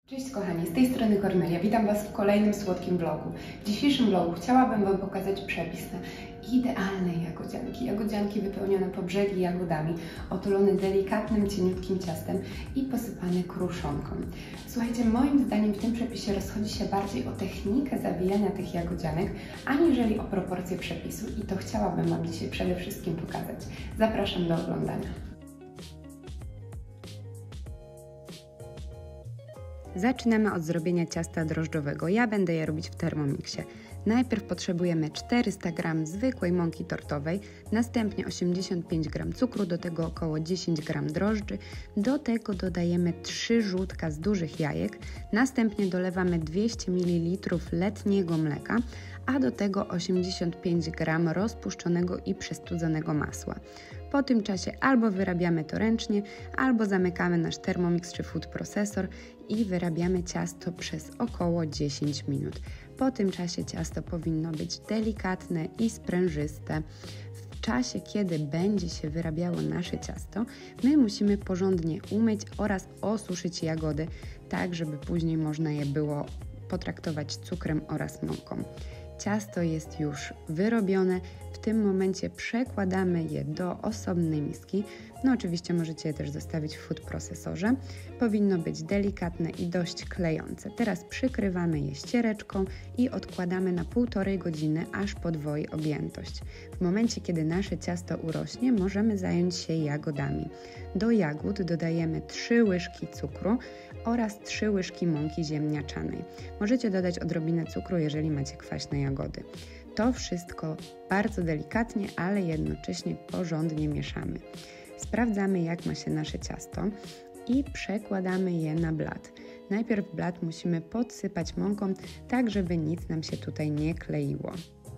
Cześć kochani, z tej strony Kornelia. Witam Was w kolejnym słodkim vlogu. W dzisiejszym vlogu chciałabym Wam pokazać przepis na idealne jagodzianki. Jagodzianki wypełnione po brzegi jagodami, otulone delikatnym, cieniutkim ciastem i posypane kruszonką. Słuchajcie, moim zdaniem w tym przepisie rozchodzi się bardziej o technikę zawijania tych jagodzianek, aniżeli o proporcje przepisu i to chciałabym Wam dzisiaj przede wszystkim pokazać. Zapraszam do oglądania. Zaczynamy od zrobienia ciasta drożdżowego. Ja będę je robić w Thermomixie. Najpierw potrzebujemy 400 g zwykłej mąki tortowej, następnie 85 g cukru, do tego około 10 g drożdży, do tego dodajemy 3 żółtka z dużych jajek, następnie dolewamy 200 ml letniego mleka, a do tego 85 g rozpuszczonego i przestudzonego masła. Po tym czasie albo wyrabiamy to ręcznie, albo zamykamy nasz Thermomix czy food processor i wyrabiamy ciasto przez około 10 minut. Po tym czasie ciasto powinno być delikatne i sprężyste. W czasie, kiedy będzie się wyrabiało nasze ciasto, my musimy porządnie umyć oraz osuszyć jagody, tak żeby później można je było potraktować cukrem oraz mąką. Ciasto jest już wyrobione, w tym momencie przekładamy je do osobnej miski. No oczywiście możecie je też zostawić w food procesorze. Powinno być delikatne i dość klejące. Teraz przykrywamy je ściereczką i odkładamy na 1,5 godziny, aż podwoi objętość. W momencie, kiedy nasze ciasto urośnie, możemy zająć się jagodami. Do jagód dodajemy 3 łyżki cukru oraz 3 łyżki mąki ziemniaczanej. Możecie dodać odrobinę cukru, jeżeli macie kwaśne jagody. To wszystko bardzo delikatnie, ale jednocześnie porządnie mieszamy. Sprawdzamy, jak ma się nasze ciasto i przekładamy je na blat. Najpierw blat musimy podsypać mąką, tak żeby nic nam się tutaj nie kleiło.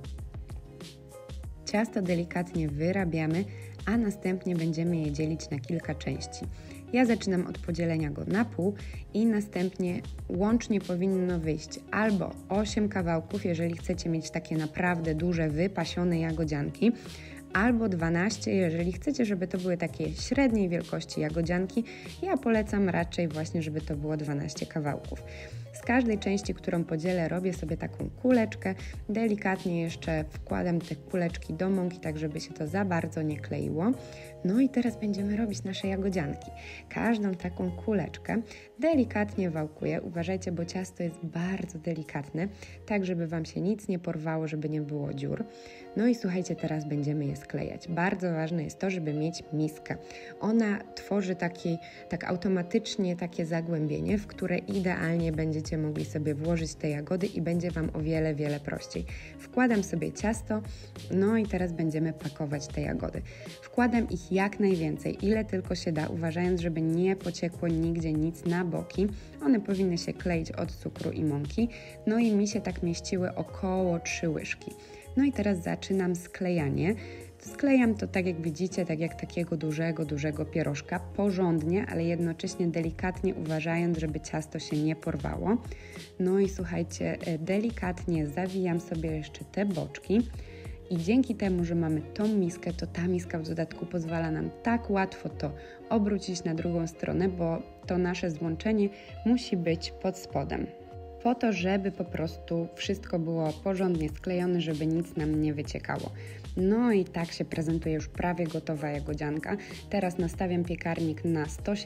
Ciasto delikatnie wyrabiamy, a następnie będziemy je dzielić na kilka części. Ja zaczynam od podzielenia go na pół i następnie łącznie powinno wyjść albo 8 kawałków, jeżeli chcecie mieć takie naprawdę duże, wypasione jagodzianki, albo 12, jeżeli chcecie, żeby to były takie średniej wielkości jagodzianki. Ja polecam raczej właśnie, żeby to było 12 kawałków. Z każdej części, którą podzielę, robię sobie taką kuleczkę. Delikatnie jeszcze wkładam te kuleczki do mąki, tak żeby się to za bardzo nie kleiło. No i teraz będziemy robić nasze jagodzianki. Każdą taką kuleczkę delikatnie wałkuję. Uważajcie, bo ciasto jest bardzo delikatne, tak żeby Wam się nic nie porwało, żeby nie było dziur. No i słuchajcie, teraz będziemy je sklejać. Bardzo ważne jest to, żeby mieć miskę. Ona tworzy tak automatycznie takie zagłębienie, w które idealnie będziecie mogli sobie włożyć te jagody i będzie Wam o wiele, wiele prościej. Wkładam sobie ciasto, no i teraz będziemy pakować te jagody. Wkładam ich jak najwięcej, ile tylko się da, uważając, żeby nie pociekło nigdzie nic na boki. One powinny się kleić od cukru i mąki, no i mi się tak mieściły około 3 łyżki. No i teraz zaczynam sklejanie. Sklejam to tak jak widzicie, tak jak takiego dużego pierożka, porządnie, ale jednocześnie delikatnie, uważając, żeby ciasto się nie porwało. No i słuchajcie, delikatnie zawijam sobie jeszcze te boczki. I dzięki temu, że mamy tą miskę, to ta miska w dodatku pozwala nam tak łatwo to obrócić na drugą stronę, bo to nasze złączenie musi być pod spodem. Po to, żeby po prostu wszystko było porządnie sklejone, żeby nic nam nie wyciekało. No i tak się prezentuje już prawie gotowa jagodzianka. Teraz nastawiam piekarnik na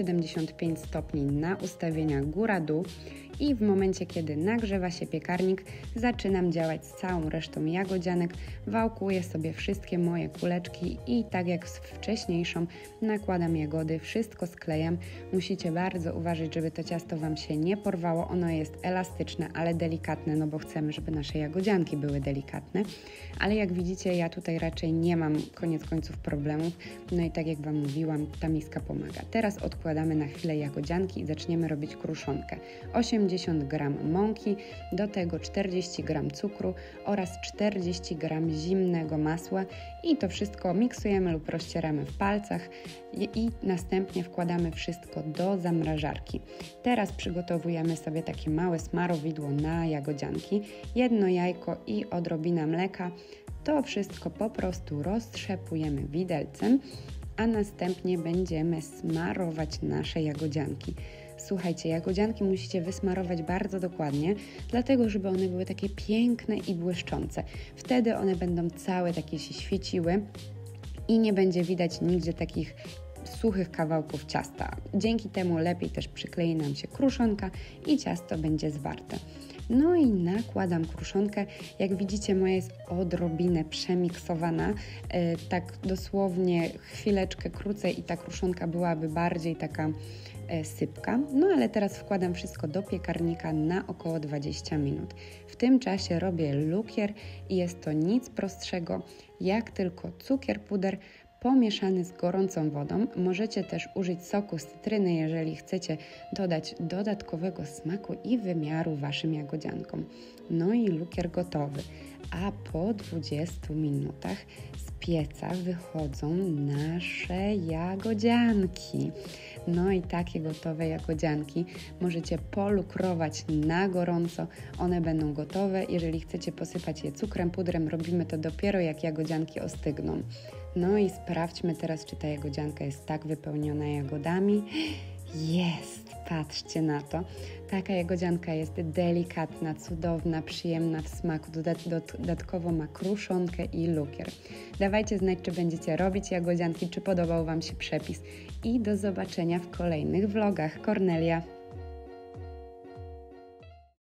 175 stopni na ustawienia góra-dół i w momencie, kiedy nagrzewa się piekarnik, zaczynam działać z całą resztą jagodzianek, wałkuję sobie wszystkie moje kuleczki i tak jak z wcześniejszą nakładam jagody, wszystko sklejam. Musicie bardzo uważać, żeby to ciasto Wam się nie porwało. Ono jest elastyczne, ale delikatne, no bo chcemy, żeby nasze jagodzianki były delikatne. Ale jak widzicie, ja tutaj raczej nie mam koniec końców problemów. No i tak jak Wam mówiłam, ta miska pomaga. Teraz odkładamy na chwilę jagodzianki i zaczniemy robić kruszonkę. 80 g mąki, do tego 40 g cukru oraz 40 g zimnego masła i to wszystko miksujemy lub rozcieramy w palcach i następnie wkładamy wszystko do zamrażarki. Teraz przygotowujemy sobie takie małe smarowidło na jagodzianki, 1 jajko i odrobina mleka. To wszystko po prostu roztrzepujemy widelcem, a następnie będziemy smarować nasze jagodzianki. Słuchajcie, jagodzianki musicie wysmarować bardzo dokładnie, dlatego żeby one były takie piękne i błyszczące. Wtedy one będą całe takie się świeciły i nie będzie widać nigdzie takich suchych kawałków ciasta. Dzięki temu lepiej też przyklei nam się kruszonka i ciasto będzie zwarte. No i nakładam kruszonkę. Jak widzicie, moja jest odrobinę przemiksowana. Tak dosłownie chwileczkę krócej i ta kruszonka byłaby bardziej taka sypka. No ale teraz wkładam wszystko do piekarnika na około 20 minut. W tym czasie robię lukier i jest to nic prostszego jak tylko cukier, puder pomieszany z gorącą wodą. Możecie też użyć soku z cytryny, jeżeli chcecie dodać dodatkowego smaku i wymiaru Waszym jagodziankom. No i lukier gotowy. A po 20 minutach z pieca wychodzą nasze jagodzianki. No i takie gotowe jagodzianki możecie polukrować na gorąco. One będą gotowe. Jeżeli chcecie posypać je cukrem, pudrem, robimy to dopiero jak jagodzianki ostygną. No i sprawdźmy teraz, czy ta jagodzianka jest tak wypełniona jagodami. Jest! Patrzcie na to. Taka jagodzianka jest delikatna, cudowna, przyjemna w smaku. Dodatkowo ma kruszonkę i lukier. Dawajcie znać, czy będziecie robić jagodzianki, czy podobał Wam się przepis. I do zobaczenia w kolejnych vlogach. Kornelia.